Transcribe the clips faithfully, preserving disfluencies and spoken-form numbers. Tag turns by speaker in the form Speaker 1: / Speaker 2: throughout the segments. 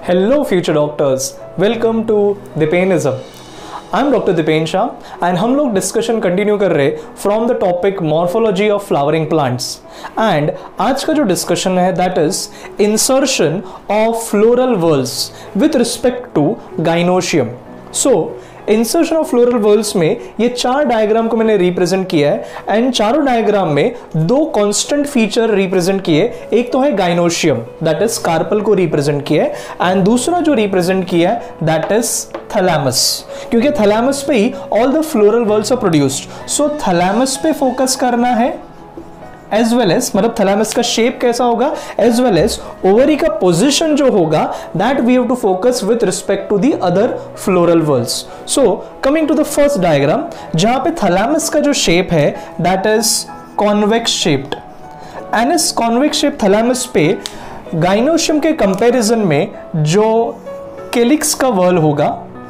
Speaker 1: Hello future doctors, welcome to Dipenism. I'm Doctor Dipen Shah and हम लोग discussion continue कर रहे from the topic morphology of flowering plants and आज का जो डिस्कशन है that is insertion of floral whorls with respect to gynoecium. So insertion of floral whorls में ये चार डायग्राम को मैंने रिप्रेजेंट किया है एंड चारों डायग्राम में दो कांस्टेंट फीचर रिप्रेजेंट किए. एक तो है गाइनोशियम दैट इज कार्पल को रिप्रेजेंट किया है एंड दूसरा जो रिप्रेजेंट किया है दैट इज थैलेमस, क्योंकि थैलेमस पे ही all the floral whorls are produced. So thalamus पे फोकस करना है एज वेल एज मतलब थैलेमस का शेप कैसा होगा एज वेल एज ओवरी का पोजिशन जो होगा that we have to focus with respect to the other floral whorls. So coming to the first diagram जहां पे थैलेमस का जो शेप है that is convex shaped and इस कॉन्वेक्स शेप थैलेमस पे गाइनोशियम के कंपैरिजन में जो केलिक्स का वर्ल होगा,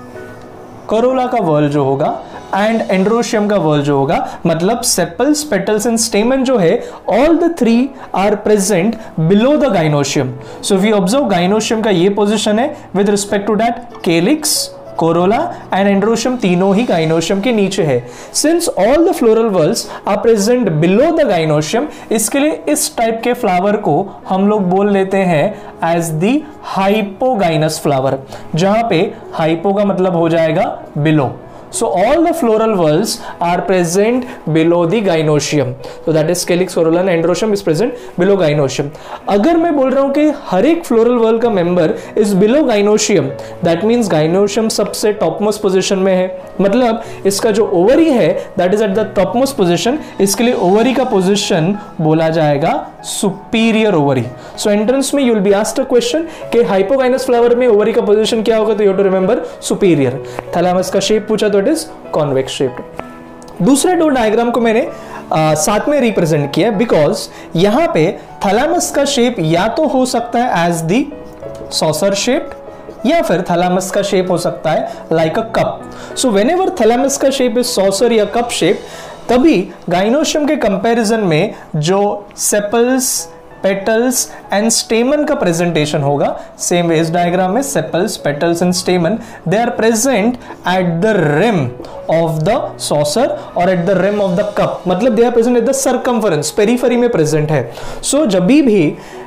Speaker 1: करोला का वर्ल जो होगा एंड एंड्रोशियम का वर्ल जो होगा, मतलब सेपल्स, पेटल्स एंड स्टेमन जो है all the three are present below the gynoecium. So we observe gynoecium का ये पोजीशन है with respect to that calyx, corolla and androecium तीनों ही गाइनोशियम के नीचे है. Since all the floral whorls are present below the gynoecium, इसके लिए इस टाइप के फ्लावर को हम लोग बोल लेते हैं एज द हाइपोगाइनस फ्लावर, जहां पे हाइपो का मतलब हो जाएगा below. So all the floral whorls are present below the gynoecium. So that is calyx, corolla and androecium is present below gynoecium. अगर मैं बोल रहा हूं कि हर एक floral whorl का member is below gynoecium, that means gynoecium सबसे topmost position में है. मतलब इसका जो ovary है that is at the topmost position, इसके लिए ovary का position बोला जाएगा superior ovary. So entrance में you will be asked a question कि hypogynous flower में ovary का position क्या होगा, तो you have to remember superior. Thalamus का shape पूछा तो इज कॉन्वेक्स शेप्ड. दूसरे दो डायग्राम को मैंने आ, साथ में रिप्रेजेंट किया बिकॉज यहां पे थैलेमस का शेप या तो हो सकता है एज दी सॉसर शेप्ड या फिर थैलेमस का शेप हो सकता है like a cup. So whenever thalamus का शेप इज सॉसर या कप शेप, तभी गाइनोशियम के कंपैरिजन में जो सेपल्स, पेटल्स एंड स्टेमन का प्रेजेंटेशन होगा सेम वे इस डायग्राम में sepals, petals and stamen they are present at the rim of the saucer और at the rim of the cup, मतलब they are present at the circumference, periphery में present है. So so, जब भी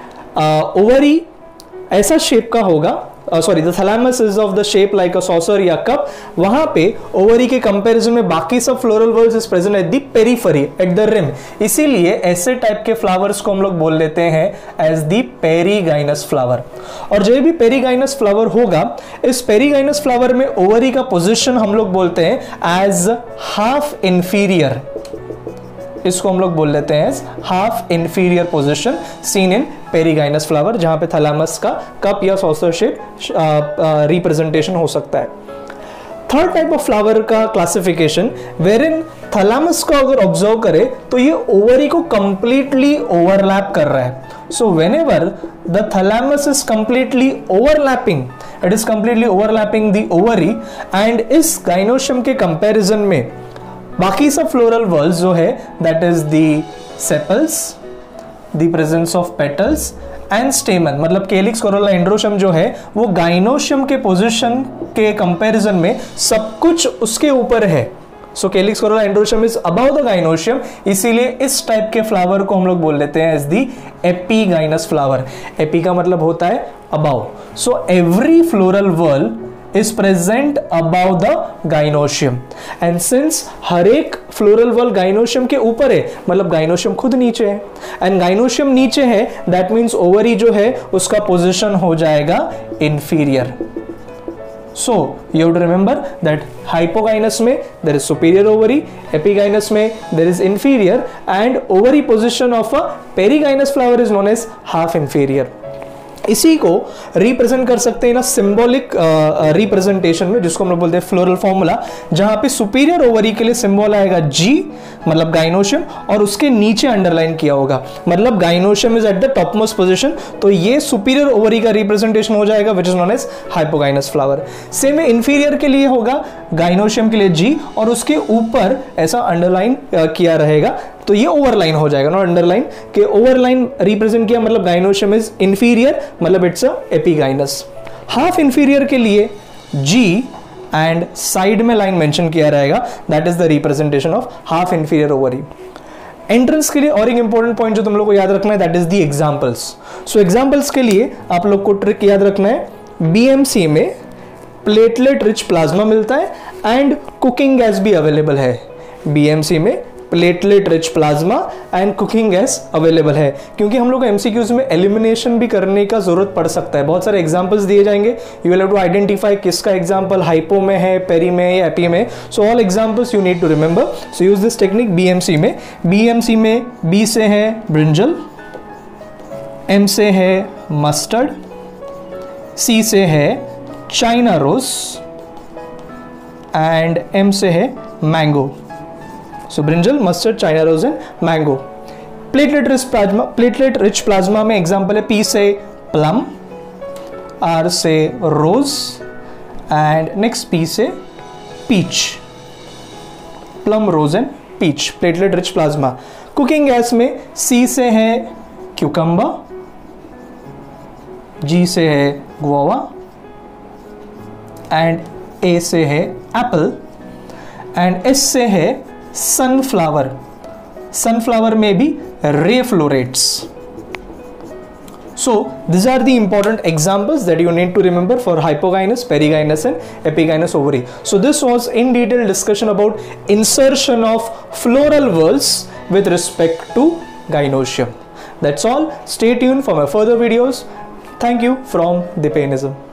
Speaker 1: ovary ऐसा shape का होगा, sorry the thalamus is of the shape like a saucer या कप, वहां पे ओवरी के कंपैरिजन में बाकी सब floral whorls is present at the periphery, at the rim. इसीलिए ऐसे टाइप के फ्लावर्स को हम लोग बोल लेते हैं एज द पेरीगाइनस फ्लावर. और जब भी पेरीगाइनस फ्लावर होगा, इस पेरीगाइनस फ्लावर में ओवरी का पोजिशन हम लोग बोलते हैं एज हाफ इंफीरियर. इसको हम लोग बोल लेते हैं half inferior position seen in perigynous flower, जहां पे थैलेमस का कप या सॉसर शेप रिप्रेजेंटेशन हो सकता है. थर्ड टाइप ऑफ फ्लावर का क्लासिफिकेशन वेर इन थैलेमस को अगर ऑब्जर्व करे तो ये ओवरी को कंप्लीटली ओवरलैप कर रहा है. So whenever the thalamus is completely overlapping, it is completely overlapping the ovary and इस गाइनोशियम के कंपैरिजन में बाकी सब फ्लोरल वर्ल्स जो है that is the sepals, the presence of petals and stamen, मतलब केलिक्स, कोरोला, एंड्रोशियम जो है वो गाइनोशियम के पोजीशन के कंपैरिजन में सब कुछ उसके ऊपर है. So calyx, corolla, androecium is above the gynoecium, इसीलिए इस टाइप के फ्लावर को हम लोग बोल लेते हैं as the epigynous flower. Epi का मतलब होता है above. So every floral whorl is present above the gynoecium and since हर एक फ्लोरल वर्ल गाइनोशियम के ऊपर है, मतलब गाइनोशियम खुद नीचे है एंड गाइनोशियम नीचे है, दैट मीन्स ओवरी जो है उसका पोजीशन हो जाएगा inferior. So you have to remember that hypogynous में there is superior ovary, epigynous में there is inferior and ovary position of a perigynous flower is known as half inferior. इसी को represent कर सकते हैं ना सिंबॉलिक रिप्रेजेंटेशन में, जिसको हम लोग बोलते हैं फ्लोरल फॉर्मूला, जहां पे सुपीरियर ओवरी के लिए सिंबल आएगा जी, मतलब गाइनोशियम, और उसके नीचे अंडरलाइन किया होगा, मतलब gynoecium is at the top most position, तो ये सुपीरियर ओवरी का रिप्रेजेंटेशन हो जाएगा which is known as hypogynous flower. Same inferior के लिए होगा गाइनोशियम के लिए जी और उसके ऊपर ऐसा अंडरलाइन किया रहेगा, तो ये ओवरलाइन हो जाएगा, नॉट अंडरलाइन, के ओवरलाइन रिप्रेजेंट किया मतलब गाइनोशियम इज इंफीरियर, मतलब it's a epigynous. Half inferior के लिए G एंड साइड में लाइन मेंशन किया रहेगा, that is the representation of half inferior ovary. Entrance के लिए और एक इंपॉर्टेंट पॉइंट जो तुम लोग को याद रखना है, that is the examples. So examples के लिए आप लोग को ट्रिक याद रखना है, बीएमसी में प्लेटलेट रिच प्लाज्मा मिलता है एंड कुकिंग गैस भी अवेलेबल है। बीएमसी में platelet rich plasma and cooking gas available है, क्योंकि हम लोग को एमसीक्यूज में एलिमिनेशन भी करने का जरूरत पड़ सकता है। बहुत सारे एग्जांपल्स दिए जाएंगे, you will have to identify किसका एग्जांपल हाइपो में है, पेरी में या एपी में। So all examples you need to remember, so use this technique. BMC में बीएमसी में बी से है ब्रिंजल, एम से है मस्टर्ड, सी से है चाइना रोज एंड एम से है mango. So brinjal, mustard, china rose and mango. Platelet rich plasma, platelet rich plasma में एग्जांपल है पी से प्लम, आर से रोज एंड नेक्स्ट पी से peach. Plum, rose and peach, platelet rich plasma. Cooking gas में C से है क्यूकम्बा, जी से है गुआवा एंड ए से है एप्पल एंड एस से है सनफ्लावर। सनफ्लावर में भी ray florets. So these are the important examples that you need to remember for hypogynous, perigynous and epigynous ovary. So this was in detail discussion about insertion of floral whorls with respect to gynoecium. That's all. Stay tuned for my further videos. Thank you from Dipainism.